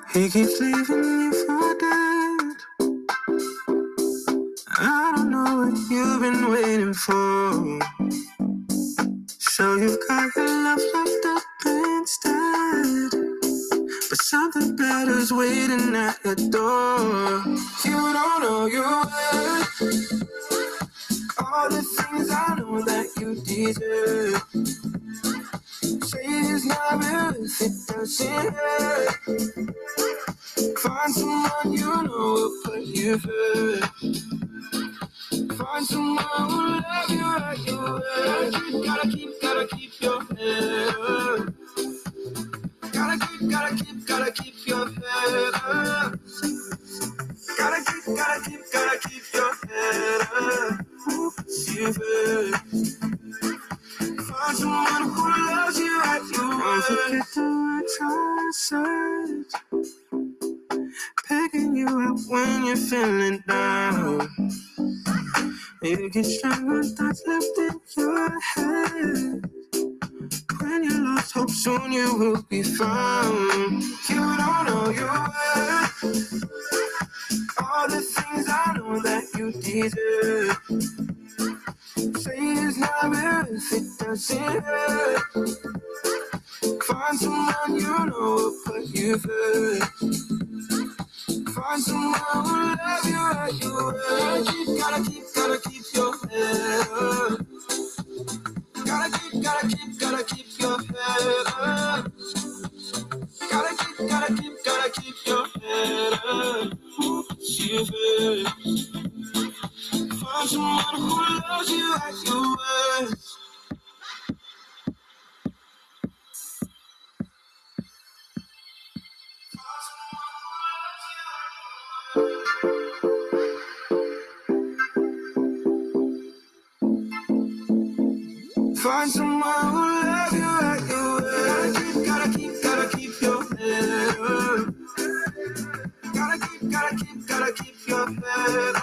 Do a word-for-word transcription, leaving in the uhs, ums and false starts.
He keeps leaving you for dead. I don't know what you've been waiting for. So you've got your love locked up instead, but something better's waiting at your door. You don't know your worth, all the things I know that you deserve. Say it's not real if it doesn't hurt. Find someone you know will put you first. Find someone who love you like you were. Gotta keep, gotta keep your head up. Gotta keep, gotta keep, gotta keep your head up. Gotta keep, gotta keep, gotta keep your head up. You first. Find someone who loves you like you were. Don't forget the words I said. Picking you up when you're feeling down. You get stronger thoughts left in your head. When you lost hope, soon you will be found. You don't know your worth, all the things I know that you deserve. Say it's not real if it doesn't hurt. Find someone you know will put you first. Find someone who love you like you were. Gotta keep, gotta keep your head up. Gotta keep, gotta keep, gotta keep your head up. Gotta keep, gotta keep, gotta keep your head up. You first. Find someone who loves you like you were. Find someone who love you like you were. Gotta keep, gotta keep your head up. Gotta keep, gotta keep, gotta keep your head